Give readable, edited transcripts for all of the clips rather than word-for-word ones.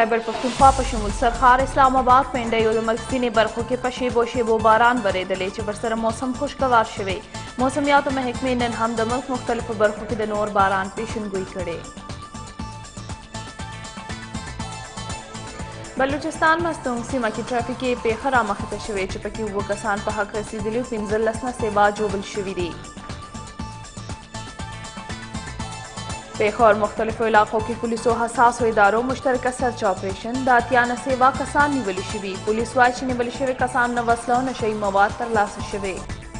خیبر پښتونخوا په شمول سرخار اسلام آباد پنډۍ او د ملک ځینې برخو کې په شیبو شیبو باران ورېدلی چې ورسره موسم خوشګوار شوی. موسمیاتو محکمې نن هم د ملک مختلفو برخو کې د نور باران پیشنګویي کړې. بلوچستان مستونګ سیمه کې ټرافیکي پیښه رامخته شوې چې پکې 7 کسان په حق رسېدلي 15 نه سیوا جوړل شوي دي. پېښور مختلفو علاقو کې پولیسو حساسو ادارو مشترکه سرچ اپریشن د 80 نه سیوا کسان نیولي شوي. پولیس وایي چې نیولي شوي کسان نه وسله او نشهیي مواد ترلاسه شوي.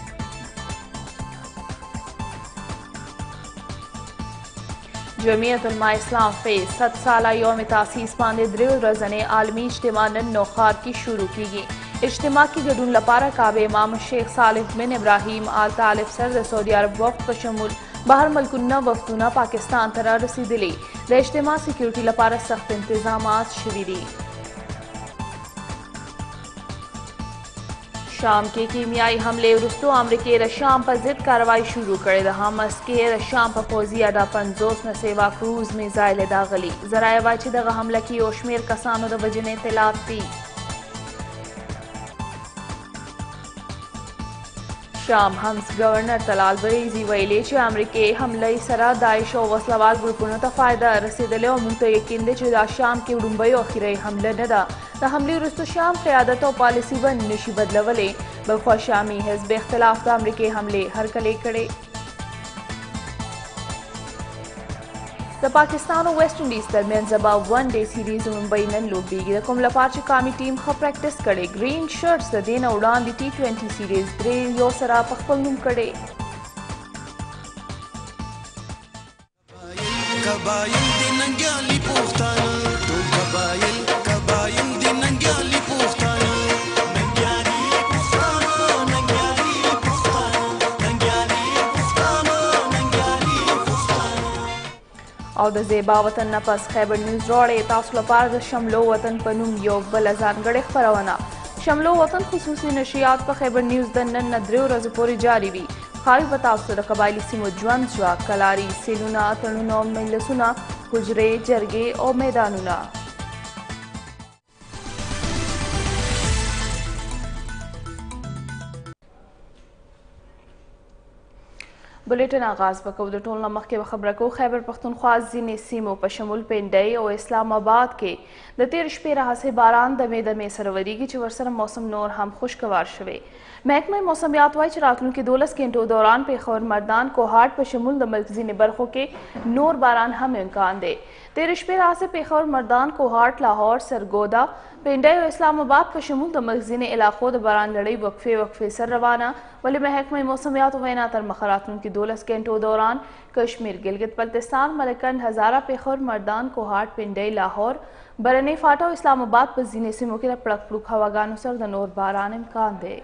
جمعیت علماء اسلام فیض 100 ساله یوم تاسیس باندې 3 ورځنۍ عالمي اجتماع نن نوښار کې شروع کیږي. اجتماع کې ګډون لپاره کعبه امام شیخ صالح بن ابراهیم آل طالب سر د سعودي عرب وفد په شمول بهر ملکونه وفدونه پاکستان ته رارسېدلي. د اجتماع سکیورټي لپاره سخت انتظامات شوي دي. شام کې کیمیایي حملې وروستو امریکې د شام په ضد کاروایی شروع کړې ده. حماس کې د شام په پوځي اډه 50 نه سیوا کروز میزایل داغلي. ذرایع وایي چې دغه حمله کې یو شمېر کسانو د وژنې اطلاعات دي. شام همس گورنر طلال بریزي ویلي چې امریکې حملې سره داعش او وسلوال ګروپونو ته فایده رسېدلې او موږ ته یقین دی چې دا شام کې وړومبۍ او اخري حمله نه ده. د حملې وروسته شام قیادت او پالیسي به نشي بدلولی. بلخوا شامي حزب اختلاف د امریکې حملې هرکلی کړې. د پاکستان او ویسټ انډیز ترمنځ سبا 1 ډے سیریز لومړی نن لوبیږي. د کوم لپاره چې قامي ټیم ښه پریکټس کړی. ګرین شرټس د دې نه وړاندې T20 سیریز 3-1 سره په خپل نوم کړی. او د زیبا وطن نه پس خیبر نیوز راوړې تاسو لپاره د شملو وطن په نوم یو بله ځانګړې خپرونه. شملو وطن خصوصي نشریات په خیبر نیوز د نن نه 3 ورځې پورې جاري وي. ښایي به تاسو د قبایلي سیمو ژوند ځواک، کلاري، سیلونه، تړونونه، مجلسونه، حجرې، جرګې او میدانونه. بلیټن آغاز وکړو. د ټول نه مخکې به خبره کوو خیبر پښتونخوا ځینې سیمو په شمول پنډۍ او اسلام آباد کې د تېرې شپې راهیسې باران دمې دمې سره ورېږي چې ورسره موسم نور هم خوشګوار شوی. محکمه موسمیات وایي چې راتلونکي 12 غنټو دوران پېښور، مردان، کوهاټ په شمول د ملک ځینې برخو کې نور باران هم امکان دی. تېرې شپې راهیسې پېښور، مردان، کوهاټ، لاهور، سرګودا، پنډۍ او اسلام آباد په شمول د ملک ځینې علاقو د باران لړۍ وقفې سر روانه. ولې محکمه موسمیاتو وینا تر مخه راتلونکي 12 غنټو دوران کشمیر، ګلګت بلتستان، ملکند، هزاره، پېښور، مردان، کوهاټ، پنډۍ، لاهور، برنۍ فاټا او اسلام آباد په ځینې سیمو کې د پړک پړوک هواګانو سره د نور باران امکان دی.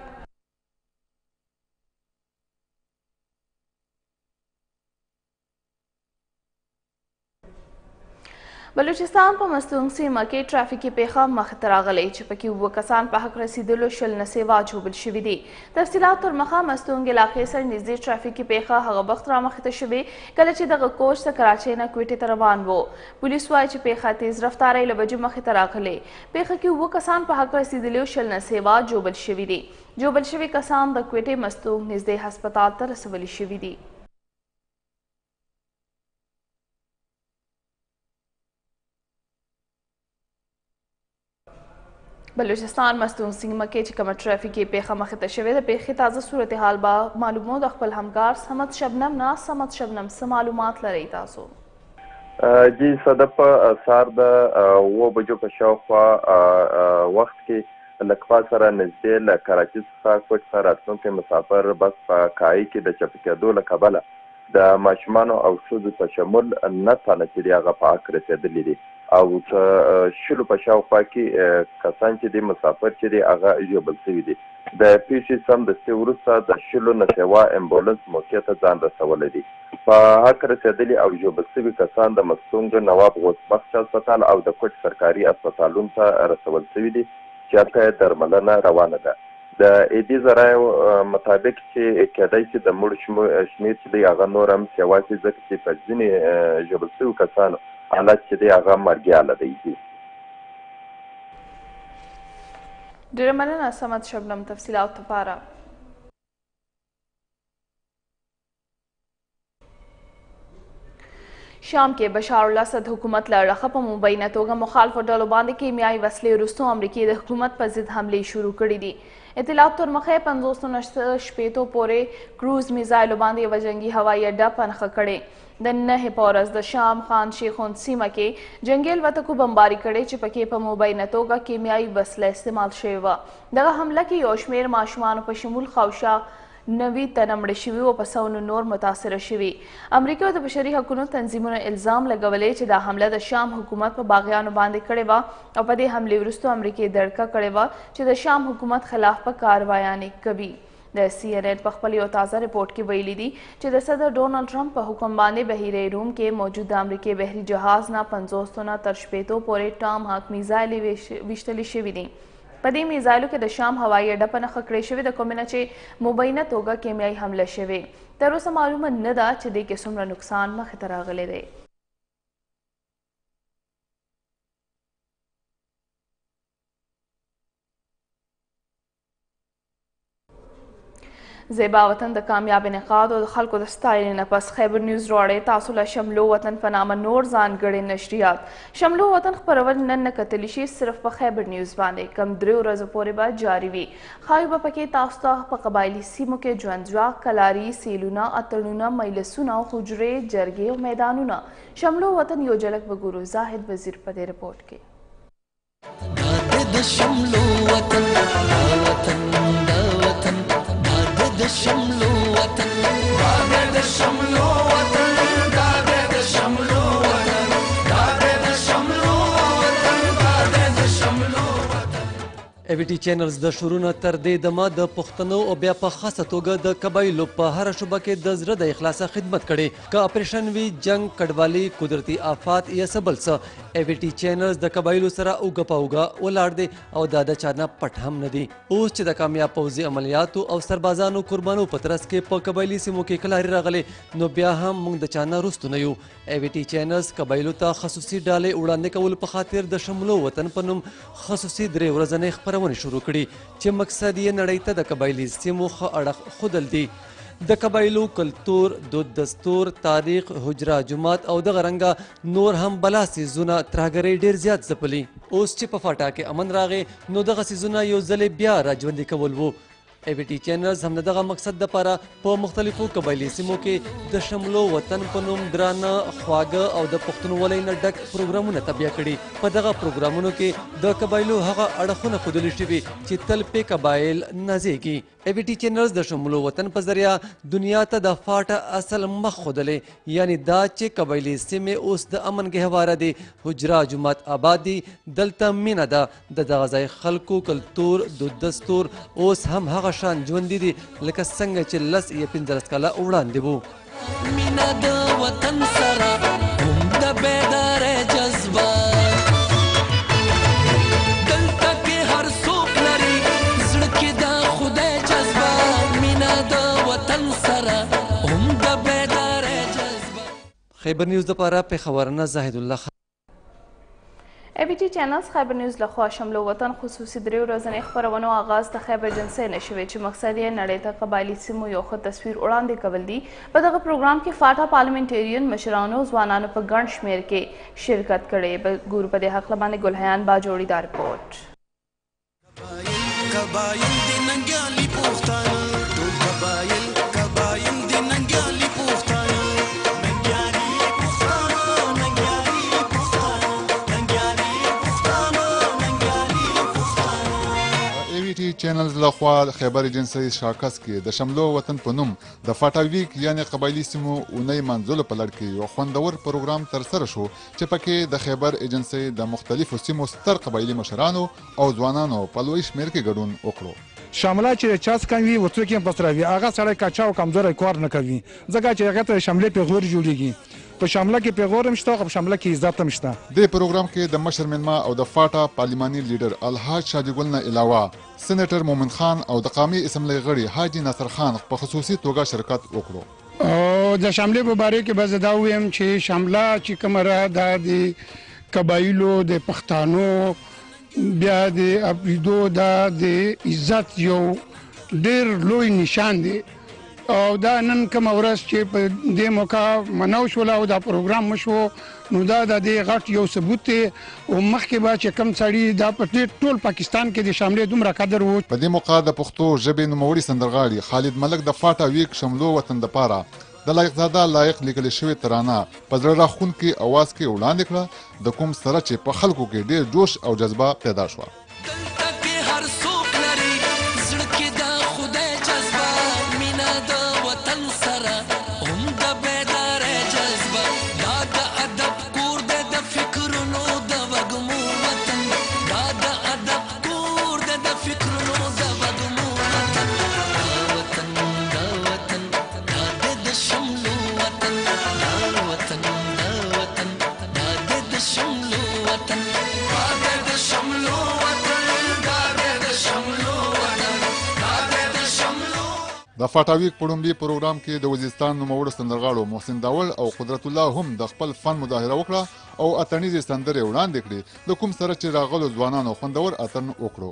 بلوچستان په مستونګ سیمه کې ټرافیکي پیښه مخې ته راغلی چې پکې 7 کسان په حق رسېدلو 20 نه سیوا جوړل شوي دي. تفصیلات تر مخه مستونګ علاقې سره نږدې ټرافیکي پیښه هغه وخت رامخې ته شوې کله چې دغه کوچ د کراچۍ نه کویټې ته روان و. پولیس وایي چې پیښه تیز رفتارۍ له وجې مخې ته راغلې. پیښه کې 7 کسان په حق رسېدلو 20 نه سیوا جوړل شوي دي. جوړل شوي کسان د کویټې مستونګ نږدې هسپتال ته رسولي شوي دي. بلوچستان مستونګ سیمه کې چې کومه ټرافیکي پیښه مخې ته شوې ده پیښې تازه صورتحال به معلومو د خپل همکار صمد شبنم نه. صمد شبنم څه معلومات لرئ تاسو؟ جی صدف سهار د 7 بجو په شاوخوا وخت کې له کفا سره نږدې له کراچۍ څخه کوټ ته راتلونکی مسافر بس په کایي کې د چپه کېدو له کبله د ماشومانو او ښځو په شمول 9 تنه چې دي هغه په حق رسېدلي دي او 10 په شاوخوا کې کسان چې دي مسافر چې دي هغه ژوبل شوي دي. د پیښې سمدستي وروسته د 10 نه سیوا امبولانس موقع ته ځان رسولی دی. په حق رسېدلي او ژوبل شوي کسان د مستونګ نواب غوث بخش هسپتال او د کوټ سرکاري هسپتالونو ته رسول شوي دي چې هلته یې درملنه روانه ده. د ایدي ذرایعو مطابق چې کېدای شي د مړو شمېر چې دی هغه نور هم سیوا شي ځکه چې په ځینې ژوبل شویو کسانو حالت چې دی هغه مرګیاله دی. ډېره مننه صمد شبنم تفصیلاتو لپاره. شام کې بشار الاسد حکومت له اړخه په مبینه توګه مخالفو ډلو باندې کیمیاوي وسلې وروسته امریکې د حکومت په ضد حملې شروع کړي دي. اطلاعاتو تر مخه 590 پورې کروز میزایلو باندې یوه جنګي هوایي اډه پنخه کړې. د 9 په ورځ د شام خان شیخون سیمه کې جنګي الوتکو بمباري کړې چې پکې په مبینه توګه کیمیاوي وسله استعمال شوې وه. دغه حمله کې یو شمېر ماشومانو په شمول خاوشا 90 تنه مړه شوي او په سونو نور متاثره شوي. امریکا د بشري حقونو تنظیمونو الزام لګولی چې دا حمله د شام حکومت په باغیانو باندې کړې وه او په دې حملې وروسته امریکې دړکه کړې وه چې د شام حکومت خلاف به کاروایانې کوي. د CNN په خپل یو تازه رپورټ کې ویلي دي چې د صدر ډونالډ ټرمپ په حکم باندې بحیره روم کې موجود د امریکې بحري جهاز نه 50 تنه تر 80 پورې ټام هاک میزایلې ویشتلې شوي دي. په دې میزایلو کې د شام هوایي اډه په نښه کړې شوې ده، کومه چې مبینه توګه کیمیاوي حمله شوې. تر اوسه معلومه نه ده چې دې کې څومره نقصان مخې ته راغلی دی. زیبا وطن د کامیاب انعقاد او د خلکو د ستاینې نه پس خیبر نیوز راوړی تاسو له شملو وطن په نامه نور ځانګړي نشریات. شملو وطن خپرول نن نه کتلی شي صرف په خیبر نیوز باندې کم 3 ورځو پورې به جاري وي. ښایي به پکې تاسو ته په قبایلي سیمو کې ژوند، کلاري، سیلونه، اتڼونه، مجلسونه، حجرې، جرګې او میدانونه. شملو وطن یو جلک به ګورو. زاهد وزیر په دې رپورټ کې. شملو وطن داده د شملو وطن داده د شملو وطن داده د شملو وطن داده د شملو وطن. ایویټي چینلز د شورونه تر دې دمه د پښتنو او بیا په خاصه توګه د قبایلو په هره شوبه کې د زړه د اخلاصه خدمت کړي. که اپریشن وي، جنگ، کډوالي، قدرتي آفات یا څه بل څه، ایویټي چینلز د قبایلو سره اوږه په اوږه ولاړ دی او دا د چا نه پټ هم نه دی. اوس چې د کامیاب پوځي عملیاتو او سربازانو قربانو په ترڅ کې په قبایلي سیمو کې کلاري راغلي، نو بیا هم موږ د چا نه رستو نه یو. ایویټي چینلز قبایلو ته خصوصي ډالۍ وړاندې کولو په خاطر د شملو وطن په نوم خصوصي 3 ورځنۍ خپرونې شروع کړي چې مقصد یې نړۍ ته د قبایلي سیمو ښه اړخ ښودل دي. د قبایلو کلتور، دود، دستور، تاریخ، حجره، جومات او دغه رنګه نور هم بلا څیزونه ترهګرۍ ډېر زیات ځپلي. اوس چې په فاټا کې امن راغی نو دغه څیزونه یو ځلې بیا راژوندي کول وو. ایویټي چینلز هم د دغه مقصد دپاره په مختلفو قبایلي سیمو کې د شملو وطن په نوم درانه، خواږه او د پښتونولۍ نه ډک پروګرامونه تبیه کړي. په دغه پروګرامونو کې د قبایلو هغه اړخونه ښودلي شوي چې تل پې قبایل نازیږي. ایویټي چینلز د شملو وطن په ذریعه دنیا ته د فاټه اصل مخ ښودلی، یعنی دا چې قبایلي سیمې اوس د امن ګهواره دي، حجره، جومات آباد دي، دلته مینه ده. د دغه ځای خلکو کلتور، دود، دستور اوس هم هغه شان ژوندي دي لکه څنګه چې 10 یا 15 کاله وړاندې وو. مینه د وطن سره هم د بیدارۍ جذبه دلته کې هر څوک لري زړه کې د خدای جذبه. مینه د وطن سره هم د بیدارۍ جذبه. خیبر نیوز دپاره پېښورنه زاهد الله خان. ایویټي چینلز خیبر نیوز لخوا شملو وطن خصوصي 3 ورځنۍ خپرونو آغاز د خیبر جنسۍ نه شوی چې مقصد یې نړۍ ته قبایلي سیمو یو ښه تصویر وړاندې کول دي. په دغه پروګرام کې فاټا پارلمنټریان مشرانو ځوانانو په ګڼ شمېر کې شرکت کړی. ګورو په دې هکله باندې ګلحیان باجوړي دا رپورټ. قبایل د ننګیالي پښتانه ټول قبایل قبایل د ننګیالي پښتانه ننګیالي پښتانه ننګیالي پښتانه ننګیالي پښتانه ننګیالي پښتانه. ایویټي چینلز لخوا خیبر ایجنسی شاکس کې د شملو وطن په نوم د فاټا ویک یعنی قبایلي سیمو اونۍ منځلو په لړ کې یو خوندور پروګرام ترسره شو چې پکې د خیبر ایجنسی د مختلفو سیمو ستر قبایلي مشرانو او ځوانانو په لوی شمېر کې ګډون وکړو. شامله چې چاس کوي وڅوک یې پسروي هغه سړی کچا او کمزوری کار نه کوي ځکه چې هغه ته شامله پیغور جوړیږي. په شامله کې پیغور هم شته او په شامله کې عزت هم شته. دې پروګرام کې د مشر مېلمه او د فاټا پارلماني لیډر الحاج شاجګل نه علاوه سېنیټر مومن خان او د قومي اسمبلی غړي حاجي ناصر خان په خصوصي توګه شرکت وکړو. او د شاملې په باره کې به زه دا ووایم چې شامله چې کومه ده دا د قبایلو د پښتانو بیا د اپریدو دا د عزت یو ډېر لوی نشان دی او دا نن کومه ورځ چې په دې موقع منو شوله او دا پروګرام وشو نو دا د دې غټ یو ثبوت دی او مخکې به چې کوم سړي دا په ټول پاکستان کې د شملې دومره قدر و. په دې موقع د پښتو ژبې نوموړي سندرغاړي خالد ملک د فاټا ویک شملو وطن دپاره د لایقزاده لایق لیکل شوې ترانه په زړه راښکونکي اواز کې وړاندې کړه د کوم سره چې په خلکو کې ډېر جوش او جذبه پیدا شوه. د فاټاویک په لومړي پروګرام کې د وزیرستان نوموړو سندرغاړو محسن داول او قدرت الله هم د خپل فن مظاهره وکړه او اتڼیزې سندرې وړاندې کړې د کوم سره چې راغلو ځوانانو خوندور اتڼ وکړو.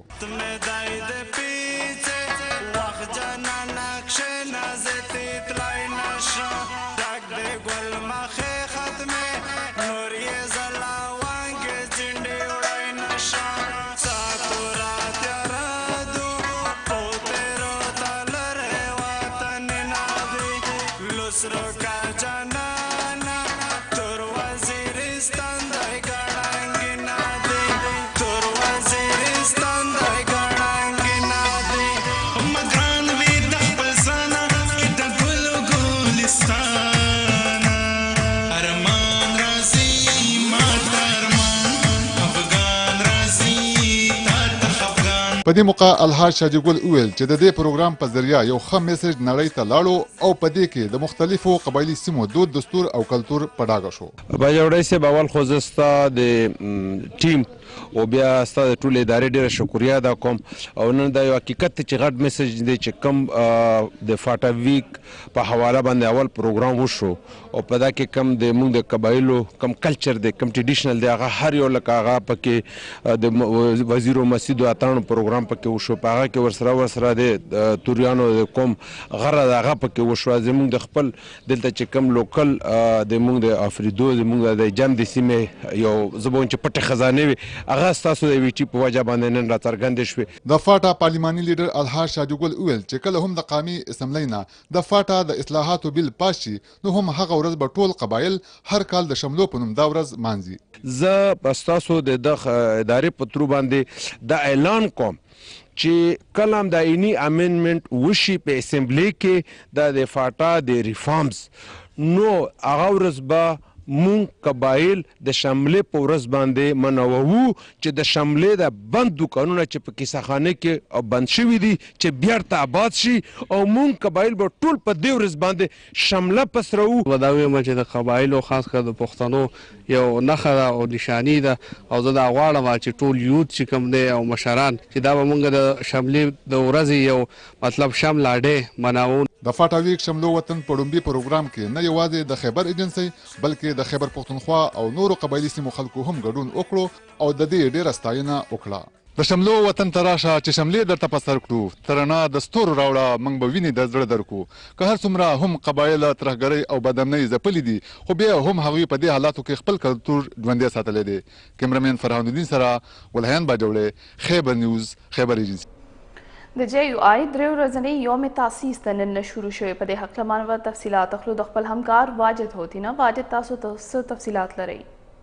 په دې موقع الحاج شاجي ګل وویل چې د دې پروګرام په ذریعه یو ښه میسج نړۍ ته لاړو او په دې کې د مختلفو قبایلي سیمو دود دستور او کلتور په ډاګه شو. باجوړی صاحب اول خو زه ستا د ټیم او بیا ستا د ټولې ادارې ډېره شکریه ادا کوم او نن دا یو حقیقت دی چې غټ میسج دی چې کوم د فاټا ویک په حواله باندې اول پروګرام وشو او په دا کې کم د موږ د قبایلو کم کلچر دی کم ټریډیشنل دی هغه هر یو لکه هغه پکې د وزیرو مسجدو اتڼ پروګرام پکې وشو په هغه کې ورسره د توریانو د کوم غره د هغه پکې وشو زموږ د خپل دلته چې کوم لوکل د موږ د افریدو زموږ د جام د سیمې یو زبون چې پټه خزانه وي هغه ستاسو د ویټي په وجه باندې نن راڅرګندې شوې. د فاټا پارلماني لیډر الحاج شاجي ګل وویل چې کله هم د قامي اسمبلۍ نه د فاټا د اصلاحاتو بیل پاس شي نو هم هغه ورځ به ټول قبایل هر کال د شملو په نوم دا ورځ مانځي. زه په ستاسو د ادارې په ترو باندې دا اعلان کوم چې کله هم د آئیني امندمنټ وشي په اسمبلی کې د فاټا د ریفارمز نو هغه ورځ به مونږ قبایل د شملې په ورځ باندې منوو چې د شملې د بند دوکانونه چې په کیسهخانه کې بند شوي دي چې بیرته آباد شي او مونږ قبایل به ټول په دې ورځ باندې شمله پسرو. دا وایم چې د قبایلو خاص کر د پښتنو یو نښه ده او نشاني ده او زه دا غواړم چې ټول یوت چې کوم دی او مشران چې دا به مونږ د شملې د ورځې یو مطلب شمله ډې مناوو. د فاټا ویک شملو وطن په لومړي پروګرام کې نه یوازې د خیبر ایجنسۍ بلکې د خیبر پښتونخوا او نورو قبایلي سیمو خلکو هم ګډون وکړو او د دې ډېره ستاینه وکړه. د شملو وطن ته راشه چې شملې درته په سر کړو ترانه د ستورو راوړه موږ به وینې د زړه درکو که هر څومره هم قبایله ترهګرۍ او بدامنۍ ځپلي دي خو بیا هم هغوی په دې حالاتو کې خپل کلتور ژوندی ساتلی دی. کیمرمین فرهان الدین سره ولهیان باجوړی خیبر نیوز خیبر ایجنسي. د جی یو آی درې ورځنۍ یوم تاسیس ته نن شروع شوی په دې هکله معلومات تفصیلات اخلو د خپل همکار واجد هوتینا. واجد تاسو څه تفصیلات لرئ؟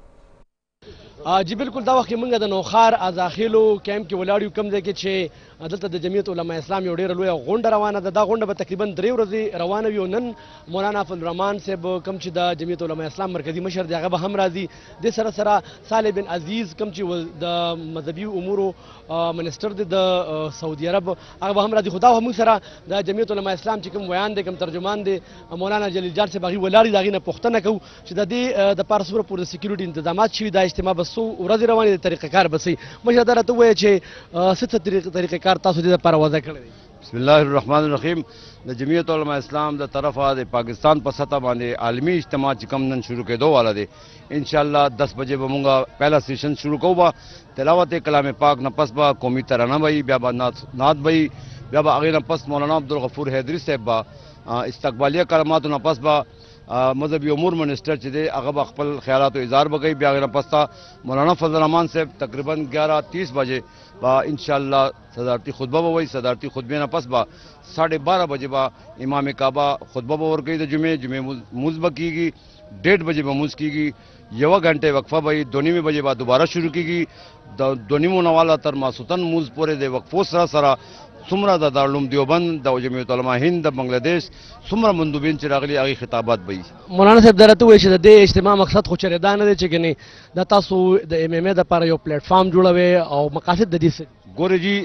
جی بالکل دا وخت کې موږ د نوخار ازاخیلو کیمپ کې ولاړ یو کوم ځای کې چې دلته د جمعیت علما اسلام یو ډېره لویه غونډه روانه ده. دا غونډه به تقریبا 3 ورځې روانه وي او نن مولانا فضلالرحمن صاحب کوم چې د جمعیت علما اسلام مرکزي مشر دی هغه به هم راځي. د سره سره صالح بن عزیز کوم چې د مذهبي امورو منسټر دی د سعودي عرب هغه به هم راځي. خو دا موږ سره د جمعیت علما اسلام چې کوم بیان دی کوم ترجمان دی مولانا جلیل جان صاحب هغې ولاړ دي د هغې نه پوښتنه کوو چې د دې دپاره څومره پورې د سکیورټي انتظامات شوي دا اجتماع به څو ورځې روانې د طریقه کار به صحیح مشر دا راته ووایه چې څه طریقه کار تاسو دې دپاره وضع کړی دی؟ بسم الله الرحمن الرحیم. د جمعیت علماء اسلام د طرفه د پاکستان په سطح باندې عالمی اجتماع چې کوم نن شروع کېدو والا دی، ان شاء الله 10 بجې به مونږ پہلا سیشن شروع کوو. به تلاوت کلام پاک نه پس به قومي ترانه وي، بیا به نعت وي، بیا به هغې نه پس مولانا عبدالغفور حیدري صاحب به استقبالیه کلماتو نه پس به مذهبي امور منسٹر چې دی هغه به خپل خیالاتو اظهار به کوي. بیا هغې نه پس ته مولانا فضل الرحمان صاحب تقریبا 11:30 بجې به انشاءالله صدارتي خطبه به وایي. صدارتي خطبې نه پس به 12:30 بجې به امام کعبه خطبه به ورکوي د جمعې مونځ به کېږي. 1:30 بجې به مونځ کېږي، 1 غنټه وقفه به وي، 2:30 بجې به دوباره شروع کېږي. د 2:30 نه والا تر ماسوتن مونځ پورې د وقفو سره سره څومره د دارالعلوم دیوبند د جمعیت علماء هند د بنگلادیش څومره مندوبین چې راغلي هغې خطابات به وي. مولانا صاحب دا راته ووایي چې د دې اجتماع مقصد خو چېرې دا نه دی چې ګنې دا تاسو د MMA دپاره یو پلیټ فارم جوړوئ او مقاصد د دې څه دي؟ ګورې جي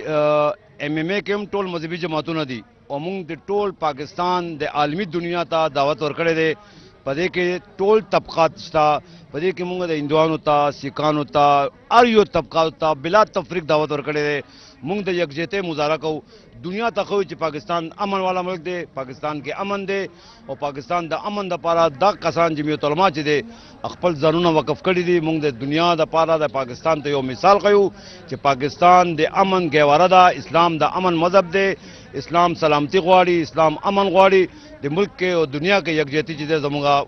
MMA کې هم ټول مذهبي جماعتونه دي او موږ د ټول پاکستان د عالمي دنیا ته دعوت ورکړی دی. په دې کې ټول طبقات شته، په دې کې موږ د هندوانو ته، سیکانو ته، هر یو طبقاتو ته بلا تفریق دعوت ورکړی دی. موږ د یکجهتۍ مظاهره کوو، دنیا ته ښیو چې پاکستان امن والا ملک دی، پاکستان کې امن دی او پاکستان د امن دپاره دا کسان جمعیت علما چې دی خپل ځانونه وقف کړي دي. موږ د دنیا دپاره د پاکستان ته یو مثال ښیو چې پاکستان د امن ګهواره ده، اسلام د امن مذهب دی، اسلام سلامتی غواړي، اسلام امن غواړي. د ملک کې او دنیا کې یکجهتي چې دی زموږ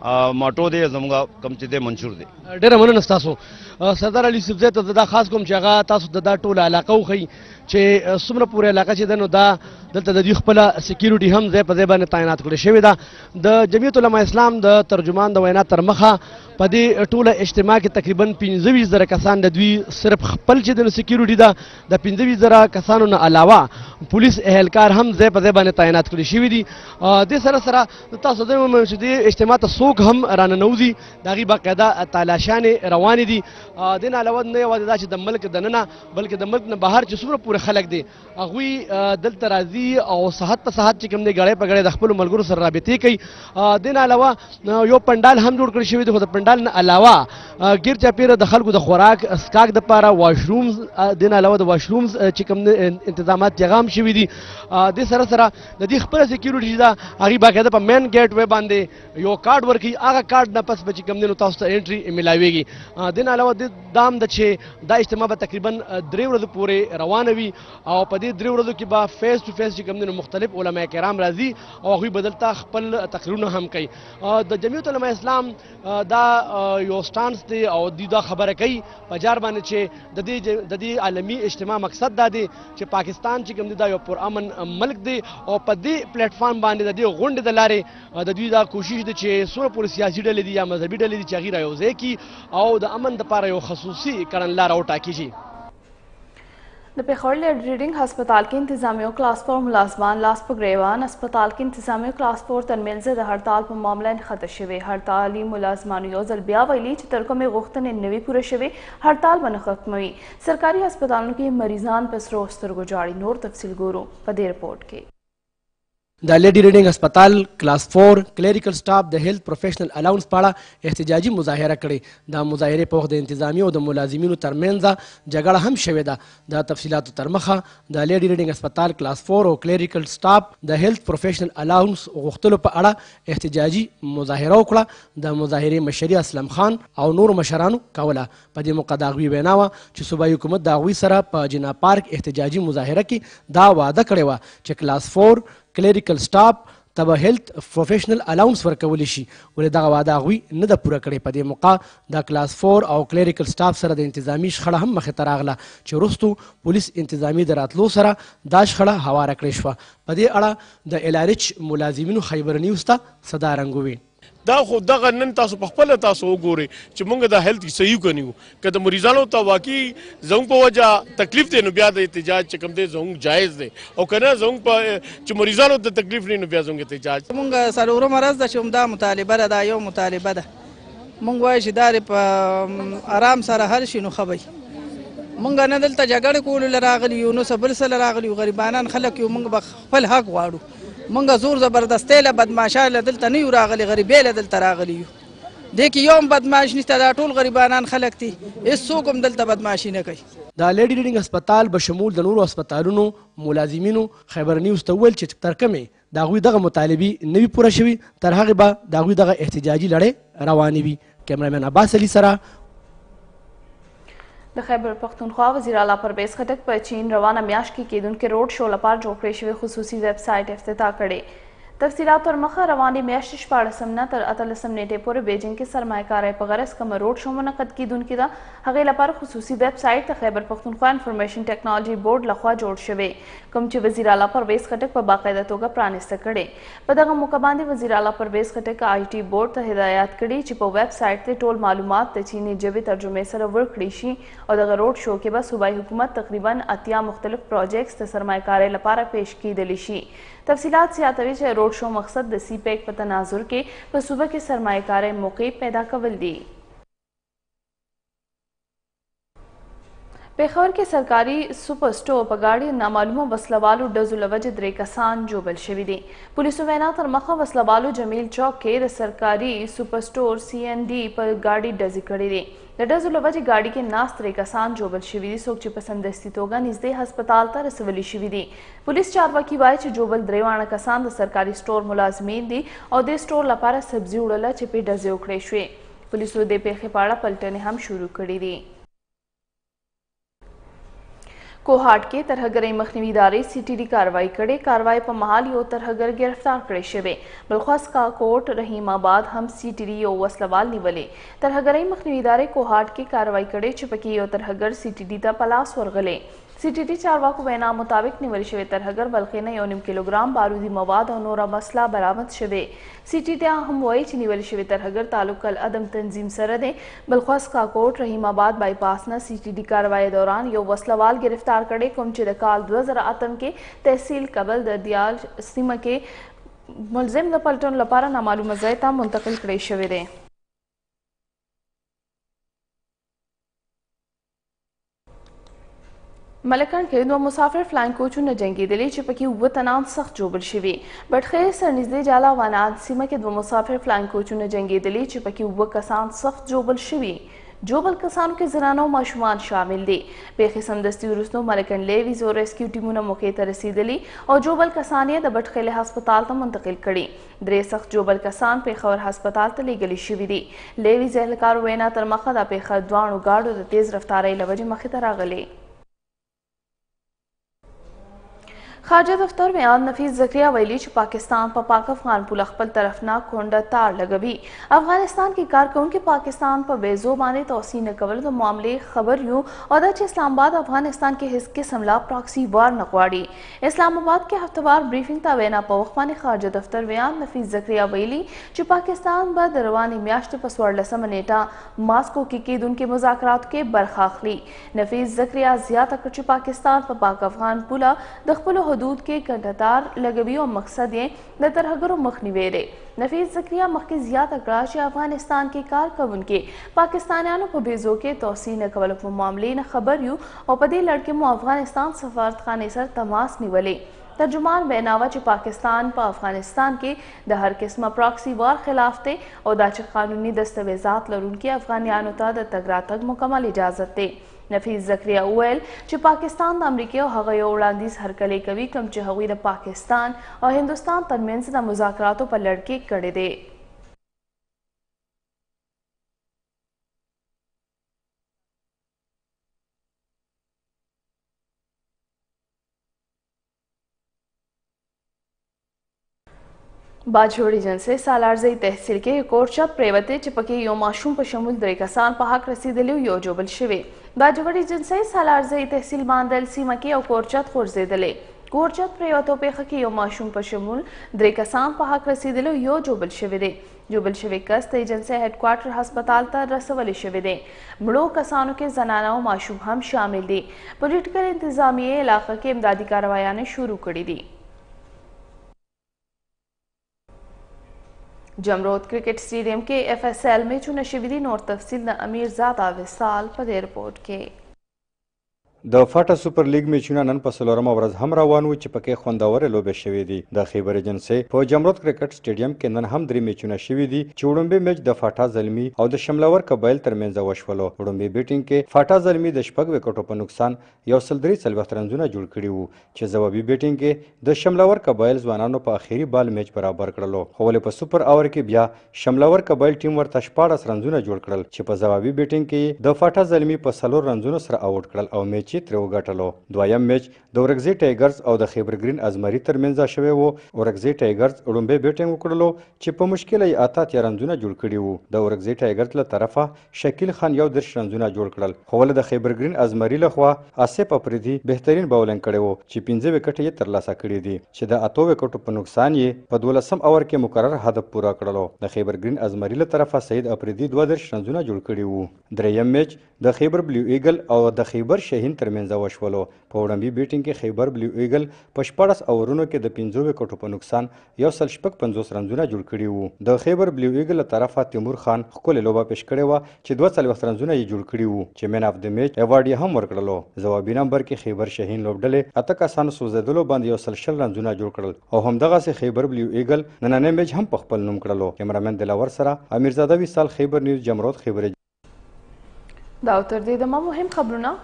ماټو دی، زموږ کوم چې دی منشور دی. ډېره مننه ستاسو. سردار علي یوسفزی ته دا خاص کوم چې هغه تاسو د دا ټوله علاقه وښیي چې څومره پورې علاقه چې ده نو دا دلته د دوی خپله سکیورټي هم ځای په ځای باندې تعینات کړې شوې ده. د جمعیت علماء اسلام د ترجمان د وینا تر مخه په دې ټوله اجتماع کې تقریبا 25,000 کسان د دوی صرف خپل چې د سکیورټي ده، د 25,000 کسانو نه علاوه پولیس اهلکار هم ځای په ځای باندې تعینات کړي شوي دي. دې سره سره تاسو د چې دې اجتماع ته څوک هم راننوځي د هغې باقاعده تالاشانې روانې دي. دې نه علاوه نه یوازې دا چې د ملک دننه بلکې د ملک نه بهر چې څومره پورې خلک دي هغوی دلته راځي او صحت په صحت چې کوم دی ګړی په ګړی د خپلو ملګرو سره رابطې کوي. دې نه علاوه یو پنډال هم جوړ کړی شوی دی، خو د پنډال نه علاوه ګیر چاپیره د خلکو د خوراک اسکاک دپاره واشرومز، دې نه علاوه د واشرومز چې کوم انتظامات یې هم شوي دي. دې سره سره د دې خپله سکیورټي ده هغې باقاعده په مین ګیټ وی باندې یو کارډ ورکوي، هغه کارډ نه پس به چې کوم دی نو تاسو ته انټري میلاویږي. دې نه علاوه دا هم ده چې دا اجتماع به تقریبا 3 ورځو پورې روانه وي او په دې 3 ورځو کې به فیس ټو فیس چې کوم دی نو مختلف علما کرام راځي او هغوی به دلته خپل تقریرونه هم کوي. د جمعیت علماء اسلام دا یو سټانس دی او دوی دا خبره کوي په جار باندې چې د دې عالمي اجتماع مقصد دا دی چې پاکستان چې کوم دی دا یو پرامن ملک دی او په دې پلیټ فارم باندې د دې غونډې د لارې د دوی دا کوشش دی چې څومره پورې سیاسي ډلې دي یا مذهبي ډلې دي چې هغې رایوځای کړي او د امن دپاره یو خصوصي کړنلاره وټاکي شي. د پېښور لیډ ریډینګ هسپتال کې انتظامیه او کلاس 4 ملازمان لاس په ګریوان هسپتال کې انتظامیه او کلاس 4 ترمنځ د هړتال په معامله نښته شوې. هړتالي ملازمانو یو ځل بیا ویلي چې تر کومې غوښتنې نه وي پوره شوې هړتال به نه ختموي. سرکاري هسپتالونو کې مریضان په سرو سترګو جاړي. نور تفصیل ګورو په دې رپورټ کې. د لیډي ریډینګ هسپتال کلاس 4 کلیریکل سټاف د هیلث پروفیشنل الاونس په اړه احتجاجي مظاهره کړې. د مظاهرې په وخت د انتظامیه او د ملازمینو ترمنځ جګړه هم شوې ده. د تفصیلاتو تر مخه د لیډي ریډینګ هسپتال کلاس 4 او کلیریکل سټاف د هیلث پروفیشنل الاونس غوښتلو په اړه احتجاجي مظاهره وکړه. د مظاهرې مشري اسلم خان او نور مشرانو کوله. په دې موقع د هغوی وینا وه چې صوبایي حکومت د هغوی سره په جنا پارک احتجاجي مظاهره کې دا وعده کړې وه چې کلاس 4 کلیریکل سټاف ته به هیلث پروفیشنل الاونس ورکولی شي، ولې دغه وعده هغوی نه ده پوره کړې. په دې موقع د کلاس 4 او کلیریکل سټاف سره د انتظامي شخړه هم مخې ته راغله چې وروستو پولیس انتظامي د راتلو سره دا شخړه هواره کړې شوه. په دې اړه د LRH ملازمینو خیبر نیوز ته صدا رنګوي. دا خو دغه نن تاسو په خپله تاسو وګورئ چې موږ د هیلث صحیح کنیو که د مریضانو ته واقعي زموږ په وجه تکلیف دی نو بیا د احتجاج چې کوم دی زموږ جایز دی او که نه زموږ په چې مریضانو ته تکلیف نه نو بیا زموږ احتجاج. موږ څلورمه ورځ ده چې همدا مطالبه ده، دا یو مطالبه ده. موږ وایو چې دا په آرام سره حل شي نو ښه به وي. موږ نه دلته جګړې کولو راغلي یو، نو څه بل څه راغلي یو، غریبانان خلک یو، موږ به خپل حق غواړو. موږ زور زبردستۍ له بدماشۍ له دلته نه یو راغلي، غریبۍ له دلته راغلي یو. دې کې یو هم بدماش نشته، دا ټول غریبانان خلک دي، هېڅوک هم دلته بدماشي نه کوي. د لیډي ریډینګ هسپتال به شمول د نورو هسپتالونو ملازمینو خیبر نیوز ته وویل چې تر کومې د هغوی دغه مطالبې نه وي پوره شوي تر هغې به د هغوی دغه احتجاجي لړۍ روانې وي. کیمرامین عباس علي سره د خیبر پښتونخوا وزیر اعلی پرویز خټک په چین روانه میاشت کې کیدونکې روډ شو لپاره جوړ کړی شوی خصوصي ویب سایټ افتتاح کړې. تفصیلات پر مخه روانې میاشتې 14 نه تر 18 نیټې پورې بیجینګ کې سرمایه‌کارۍ په غرض کومه روډ شو منعقد کیدونکې ده هغې لپاره خصوصي ویب سایټ د خیبر پښتونخوا انفارمیشن ټیکنالوژي بورډ لخوا جوړ شوی کوم چې وزیر اعلی پرویز خټک په باقاعده توګه پرانیسته کړې. په دغه موقع باندې وزیر اعلی پرویز خټک آی ټي بورډ ته هدایت کړي چې په ویب سایټ ته ټول معلومات د چینی ژبې ترجمې سره ورکړي شي او دغه روډ شو کې به صوبایي حکومت تقریبا 80 مختلف پروجیکټس د سرمایه‌کارۍ لپاره پیش کیدلی شي. تفصیلات زیاتوي چې روډ شو مقصد د سی پیک په تناظر کې په صوبه کې سرمایه‌کارۍ موقع پیدا کول دي. پېښور کې سرکاري سپر سټور په ګاډي نامعلومه وسلوالو ډزو له وجې 3 کسان ژوبل شوي دي. پولیسو وینا تر مخه وسلوالو جمیل چوک کې د سرکاري سپر سټور CND په ګاډي ډزې کړې دي. د ډزو له وجې ګاډي کې ناست 3 کسان ژوبل شوي دي څوک چې په سمدستي توګه نږدې هسپتال ته رسولي شوي دي. پولیس چارواکي وایي چې ژوبل 3 واړه کسان د سرکاري سټور ملازمین دي او د سټور لپاره سبزي وړله چې پې ډزې وکړې شوې. پولیسو د پیښې په اړه پلټنې هم شروع کړي دي. کوهاټ کې ترهګرۍ مخنیوي ادارې CTD کاروائی کړې. کاروائی په مهال یو ترهګر گرفتار کړی شوی. بلخواس کاکوټ رحیم آباد هم CTD یو وسلوال نیولې. ترهګرۍ مخنیوي ادارې کوهاټ کې کاروائی کړې چې پکې یو ترهګر CTD ته په لاس ورغلی. CTD چارواکو وینا مطابق نیول شوی ترهګر بلخې نه 1.5 کیلوګرام بارودي مواد او نوره مسله برآمد شوې. CTD هم وایي چې نیول شوی ترهګر تعلق العدم تنظیم سره دی. بلخواس کاکوټ رحیم آباد بایپاس نه CTD کاروائی دوران یو وسلوال گرفتار کړي کوم چې د کال 2008 کې تحصیل کبل د دیال سیمه کې ملزم د پلټنو لپاره نامعلومه ځای ته منتقل کړی شوی دی. ملکان کې 2 مسافر فلاین کوچونه جنګېدلي چې پکې 7 تنان سخت ژوبل شوي. بټخیر سرنږدې جاله وانات سیمه کې 2 مسافر فلاین کوچونه جنګېدلي چې پکې 7 کسان سخت ژوبل شوي. ژوبل کسانو کې زنانه او ماشومان شامل دي. پیښې سمدستي وروسته ملکن لیویز او ریسکیو ټیمونه موقع ته رسیدلي او ژوبل کسان یې د بټخیل هسپتال ته منتقل کړي. 3 سخت ژوبل کسان پېښور هسپتال ته لیږلي شوي دي. لیویز اهلکارو وینا تر مخه دا پیښه 2 ګاډو د تیز رفتارۍ له وجې مخې ته راغلې. خارجه دفتر بیان نفیس زکریا ویلي چې پاکستان په پاک افغان پوله خپل طرفناک کونډه تار لګوي. افغانستان کې کارکونکي پاکستان په بیزو باندې توسیع نه کولو د معاملې خبر یو او دا چې اسلام آباد افغانستان کې هیڅ قسم لا پراکسي وار نه غواړي. اسلام آباد کې هفتوار بریفینګ ته وینا په وخت باندې خارجه دفتر بیان نفیس زکریا ویلي چې پاکستان به د روانې میاشتې په 14 نیټه ماسکو کې کیدونکو مذاکراتو کې برخه اخلي. نفیس زکریا زیاته کړه چې پاکستان په پاک افغان پوله د خپل حدود کې کټتار لګوي او مقصد یې د ترهګرو مخنیوی دی. نفیس زکریا مخکې زیاته کړه چې افغانستان کې کار کوونکي پاکستانیانو په بیزو کې توسیع نه کولو په معاملې نه خبر یو او په دې لړ کې مو افغانستان سفارتخانې سره تماس نیولې. ترجمان بیناوه چې پاکستان په افغانستان کې د هر قسمه پراکسی وار خلاف دی او دا چې قانوني دستاویزات لرونکي افغانیانو ته د تګ راتګ مکمل اجازت دی. نفیس زکریا وویل چې پاکستان د امریکا او هغه یو وړاندیز هرکلی کوي کوم چې هغوی د پاکستان او هندوستان ترمنځ د مذاکراتو په لړ کې کړی دی. باجوړ ایجنسۍ سالارزۍ تحصیل کې یو کور چت پریوتی چې پکې یو ماشوم په شمول 3 کسان په حق رسیدلي یو ژوبل شوي. باجوړ ایجنسۍ سالارزۍ تحصیل باندل سیمه کې یو کور چت غورځېدلی. کور چت پریوتو پیښه کې یو ماشوم په شمول 3 کسان په حق رسیدلي یو ژوبل شوی دی. ژوبل شوی کس د ایجنسۍ هډ کوارټر هسپتال ته رسولی شوی دی. مړو کسانو کې زنانه او ماشوم هم شامل دي. پولیټیکل انتظامیې علاقه کې امدادي کاروایانې شروع کړي دي. جمرود کرکټ سټیډیم کې FSL میچونه شوي دي. نور تفصیل د امیر زاده وصال په دې رپورټ کې. د فاټا سوپر لیګ میچونه نن په 4مه ورځ هم روان وو چې پکې خوندورې لوبې شوې دي. د خیبر ایجنسۍ په جمرود کرکټ سټیډیم کې نن هم 3 میچونه شوي دي چې وړومبی میچ د فاټا زلمی او د شملاور قبایل ترمنځ وشولو. وړومبی بیټینګ کې فاټا زلمی د 6 وکټو په نقصان 143 رنزونه جوړ کړي وو چې ځوابي بیټینګ کې د شملاور قبایل ځوانانو په اخیری بال میچ برابر کړلو. خو ولې په سوپر اور کې بیا شملاور قبایل ټیم ورته 14 رنزونه جوړ کړل چې په ځوابي بیټینګ کې د فاټا زلمی په 4 رنزونو سره آوټ کړل او میچ یې ترې وګټلو. دویم میچ د ورکزی ټایګرز او د خیبر ګرین ازمري ترمنځ شوی وو. ورکزی ټایګرز وړومبی بیټینګ وکړلو چې په مشکل یې 8 رنزونه جوړ کړي وو. د ورکزی ټایګرز له طرفه شکیل خان 10 رنزونه جوړ کړل. خو ول د خیبر ګرین ازمري له خوا آصف افریدي بهترین باولینګ کړی وو چې 15 وکټ یې ترلاسه کړي دي چې د 8 وکټو په نقصان یې په 12 اور کې مقرر هدف پورا کړلو. د خیبر ګرین ازمري له طرفه سید افریدي 12 رنزونه جوړ کړي وو. دریم میچ د خیبر بلیو ایګل او د خیبر شاهین ترمنځ وشولو. په وړومبي بیټینګ کې خیبر بلیو ایګل په 14 اورونو کې د 15 وکټو په نقصان 150 رنزونه جوړ کړي وو. د خیبر بلیو ایګل له طرفه تیمور خان ښکلې لوبه پیش کړې وه چې 42 رنزونه یې جوړ کړي وو چې مین اف د میچ ایوارډ یې هم ورکړلو. ځوابي نمبر کې خیبر شاهین لوبډلې 8 کسانو سوځېدلو باندې 160 رنزونه جوړ کړل او همدغسې خیبر بلیو ایګل نننی میچ هم په خپل نوم کړلو. کیمرامین دلاور سره امیرزاده وصال، خیبر نیوز، جمرود خیبر. دا تر دې دمه مهم خبرونه